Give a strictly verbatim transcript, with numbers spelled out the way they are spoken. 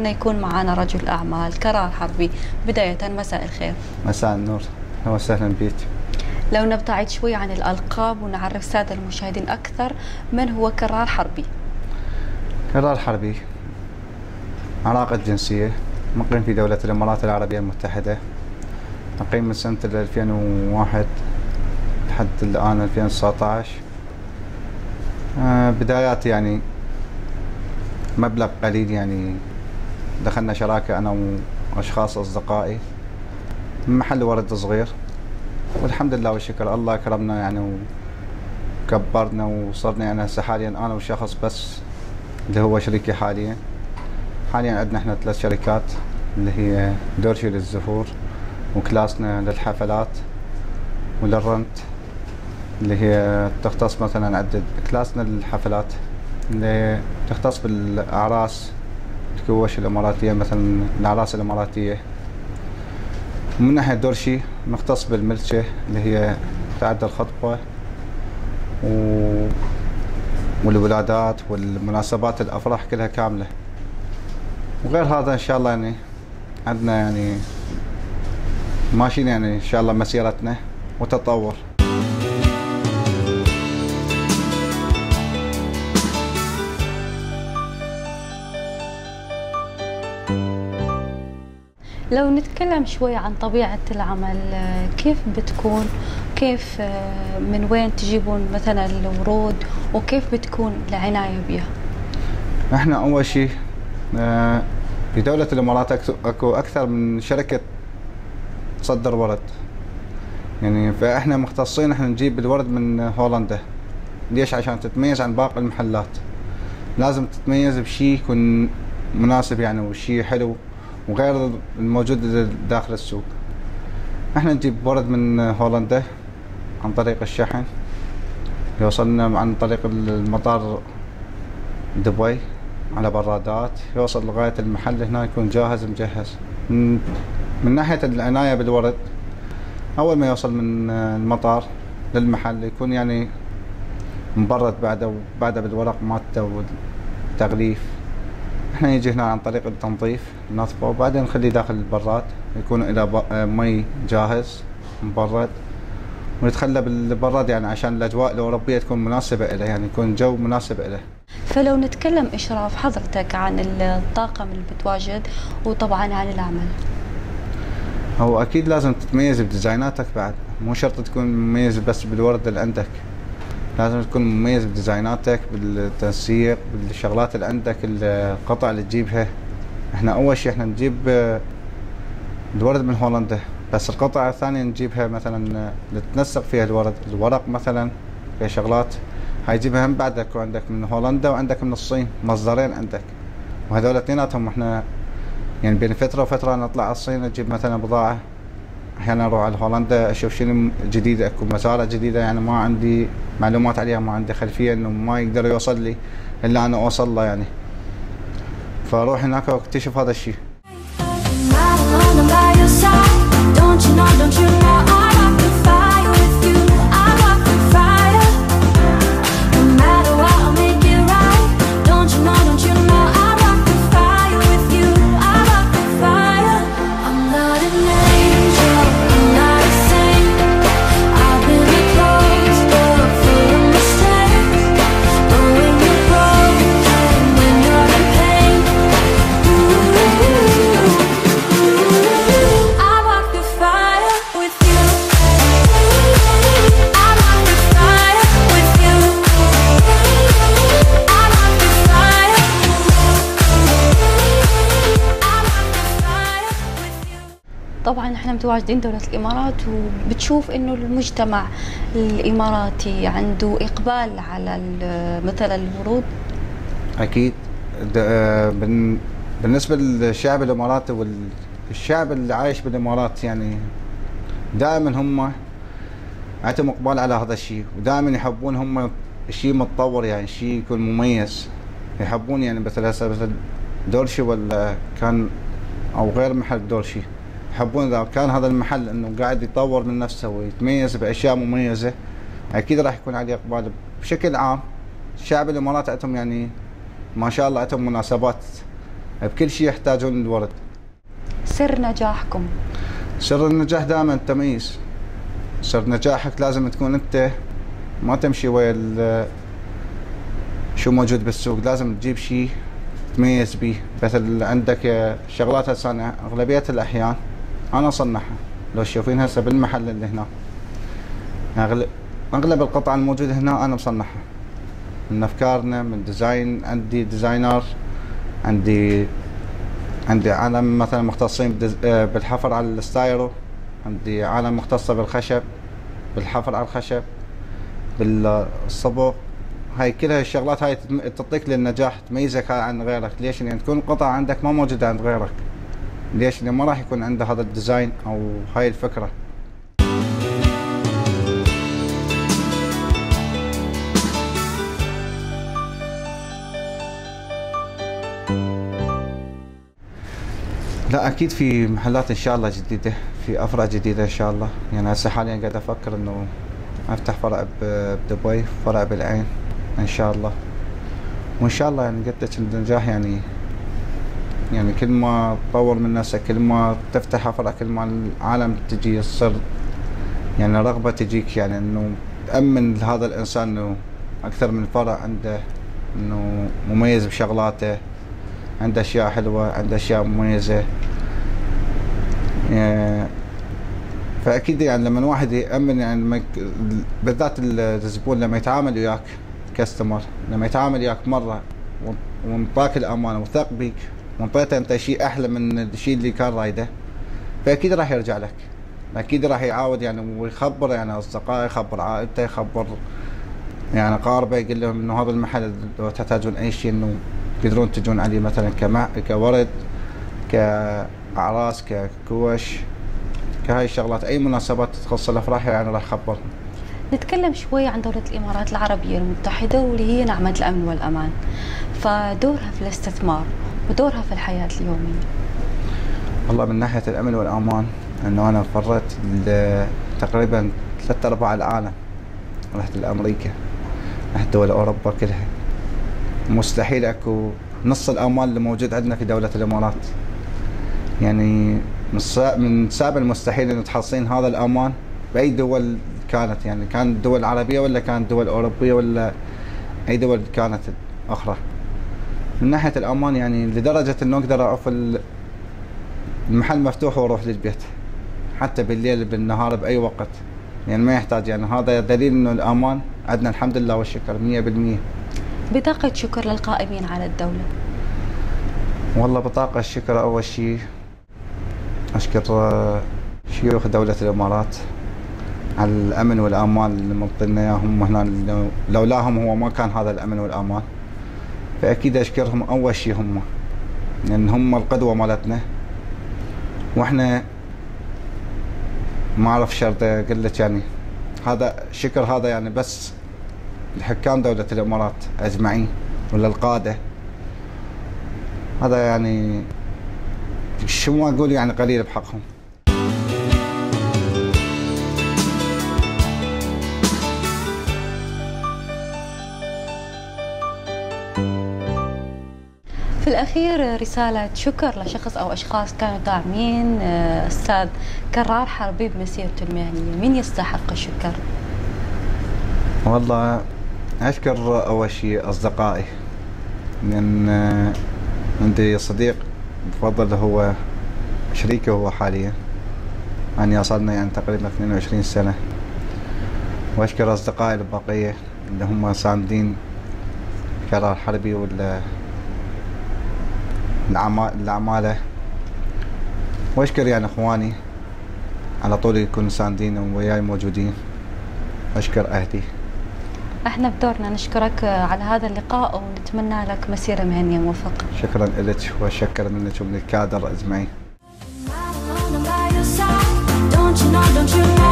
انه يكون معنا رجل اعمال كرار حربي. بدايه مساء الخير. مساء النور، اهلا وسهلا بك. لو نبتعد شوي عن الالقاب ونعرف الساده المشاهدين اكثر، من هو كرار حربي؟ كرار حربي علاقة جنسية، مقيم في دولة الامارات العربية المتحدة، مقيم من سنة ألفين وواحد لحد الآن ألفين وتسعة عشر. آه بدايات يعني مبلغ قليل، يعني دخلنا شراكة أنا وأشخاص أصدقائي من محل ورد صغير، والحمد لله والشكر الله كرمنا يعني وكبرنا وصرنا يعني هسه حاليا أنا وشخص بس اللي هو شريكي حاليا. حاليا عندنا احنا ثلاث شركات اللي هي دورشي للزهور، وكلاسنا للحفلات، وللرنت اللي هي تختص مثلا عدد كلاسنا للحفلات اللي تختص بالاعراس الكوش الاماراتيه، مثلا الاعراس الاماراتيه. ومن ناحيه دورشي نختص بالملشه اللي هي تعد الخطبه و... والولادات والمناسبات الافراح كلها كامله. وغير هذا ان شاء الله يعني عندنا يعني ماشيين يعني ان شاء الله مسيرتنا وتطور. لو نتكلم شوي عن طبيعة العمل، كيف بتكون؟ كيف من وين تجيبون مثلا الورود وكيف بتكون العناية بها؟ احنا اول شيء في دولة الامارات اكو اكثر من شركة تصدر ورد، يعني فاحنا مختصين احنا نجيب الورد من هولندا. ليش؟ عشان تتميز عن باقي المحلات، لازم تتميز بشيء يكون مناسب يعني وشيء حلو وغير الموجود داخل السوق. احنا نجيب ورد من هولندا عن طريق الشحن، يوصلنا عن طريق المطار دبي على برادات، يوصل لغاية المحل هنا يكون جاهز مجهز. من, من ناحية العناية بالورد، أول ما يوصل من المطار للمحل يكون يعني مبرد بعده وبعده بالورق مالته والتغليف. احنا يجي هنا عن طريق التنظيف ننظفه وبعدين نخليه داخل البراد، يكون إلى مي جاهز مبرد، ونتخلى بالبراد يعني عشان الأجواء الأوروبية تكون مناسبة له، يعني يكون جو مناسب له. فلو نتكلم إشراف حضرتك عن الطاقم اللي بتواجد وطبعا عن العمل، هو أكيد لازم تتميز بديزايناتك، بعد مو شرط تكون مميز بس بالورد اللي عندك، لازم تكون مميز بديزايناتك، بالتنسيق، بالشغلات اللي عندك، القطع اللي تجيبها. احنا أول شيء احنا نجيب الورد من هولندا، بس القطع الثانية نجيبها مثلا نتنسق فيها الورد، الورق مثلا في شغلات هيجيبها هم بعد يكون عندك من هولندا وعندك من الصين، مصدرين عندك، وهذول اثنيناتهم احنا يعني بين فترة وفترة نطلع على الصين نجيب مثلا بضاعة. احيانا اروح على هولندا اشوف شنو جديد، اكو مزارع جديدة يعني ما عندي معلومات عليها، ما عندي خلفية انه ما يقدر يوصل لي الا انا اوصل له يعني، فاروح هناك واكتشف هذا الشيء. طبعا احنا متواجدين دولة الامارات، وبتشوف انه المجتمع الاماراتي عنده اقبال على مثلا الورود. اكيد بالنسبة للشعب الاماراتي والشعب اللي عايش بالامارات، يعني دائما هم عندهم اقبال على هذا الشيء، ودائما يحبون هم الشيء متطور، يعني شيء يكون مميز. يحبون يعني مثلا مثل دورشي ولا كان او غير محل دورشي، يحبون اذا كان هذا المحل انه قاعد يطور من نفسه ويتميز باشياء مميزه، اكيد راح يكون عليه اقبال. بشكل عام شعب الامارات عندهم يعني ما شاء الله عندهم مناسبات بكل شيء يحتاجون الورد. سر نجاحكم؟ سر النجاح دائما التمييز. سر نجاحك لازم تكون انت ما تمشي ويا شو موجود بالسوق، لازم تجيب شيء تميز به. مثل عندك شغلات هسه اغلبيه الاحيان انا اصنعها، لو تشوفين هسه بالمحل اللي هنا اغلب اغلب القطع الموجوده هنا انا مصنعها من افكارنا، من ديزاين. عندي ديزاينر، عندي عندي عالم مثلا مختصين بالحفر على الستايرو، عندي عالم مختصه بالخشب، بالحفر على الخشب، بالصبغ. هاي كلها الشغلات هاي تعطيك للنجاح، تميزك عن غيرك. ليش؟ لان يعني تكون القطعه عندك ما موجوده عند غيرك. ليش؟ لان ما راح يكون عنده هذا الديزاين او هاي الفكره. لا اكيد في محلات ان شاء الله جديده، في افرع جديده ان شاء الله. يعني هسه حاليا قاعد افكر انه افتح فرع بدبي، فرع بالعين ان شاء الله. وان شاء الله يعني قد لك النجاح، يعني يعني كل ما تطور من نفسك، كل ما تفتح فرع، كل ما العالم تجي تصير يعني رغبه تجيك، يعني انه تامن لهذا الانسان انه اكثر من فرع عنده، انه مميز بشغلاته، عنده اشياء حلوه، عنده اشياء مميزه. يعني فاكيد يعني لما الواحد يامن، يعني بالذات الزبون لما يتعامل وياك كاستمر، لما يتعامل وياك مره وانطاك الامانه وثق بيك وانطيته انت شيء احلى من الشيء اللي كان رايده، فاكيد راح يرجع لك، اكيد راح يعاود يعني ويخبر يعني اصدقائه، يخبر عائلته، يخبر يعني قاربه، يقول لهم انه هذا المحل لو تحتاجون اي شيء انه تقدرون تجون عليه، مثلا كمع كورد، كاعراس، ككوش، كهاي الشغلات، اي مناسبات تخص الافراح يعني راح اخبرهم. نتكلم شوي عن دولة الامارات العربية المتحدة واللي هي نعمة الامن والامان، فدورها في الاستثمار ودورها في الحياة اليومية. والله من ناحية الامن والامان انه انا فرت تقريبا ثلاث ارباع العالم، رحت لامريكا، رحت دول اوروبا كلها. مستحيل اكو نص الامان اللي موجود عندنا في دولة الامارات. يعني من صعب المستحيل انه تحصلين هذا الامان باي دول كانت، يعني كانت دول عربيه ولا كانت دول اوروبيه ولا اي دول كانت اخرى. من ناحيه الامان يعني لدرجه انه اقدر اعرف المحل مفتوح واروح للبيت حتى بالليل بالنهار باي وقت، يعني ما يحتاج. يعني هذا دليل انه الامان عندنا الحمد لله والشكر مية بالمية. بطاقه شكر للقائمين على الدوله. والله بطاقه الشكر اول شيء اشكر شيوخ دولة الامارات على الامن والامان اللي منطينا اياهم هنا، لولاهم هو ما كان هذا الامن والامان. فاكيد اشكرهم اول شيء هم، لان هم القدوة مالتنا. واحنا ما اعرف شرط اقول لك يعني هذا شكر هذا يعني بس لحكام دولة الامارات اجمعين ولا القادة. هذا يعني شو ما اقول يعني قليل بحقهم. في الأخير رسالة شكر لشخص أو أشخاص كانوا داعمين أستاذ كرار حربي بمسيرته المهنية، مين يستحق الشكر؟ والله أشكر أول شيء أصدقائي، لأن عندي صديق بفضل هو شريكي هو حاليا، يعني صارنا يعني تقريبا اثنين وعشرين سنة. وأشكر أصدقائي الباقية اللي هم ساندين كرار حربي ولا العمالة. واشكر يعني اخواني على طول يكونوا ساندين وياي موجودين. واشكر اهلي. احنا بدورنا نشكرك على هذا اللقاء ونتمنى لك مسيرة مهنية موفقة. شكرا لك وشكرا منك ومن الكادر اجمعين.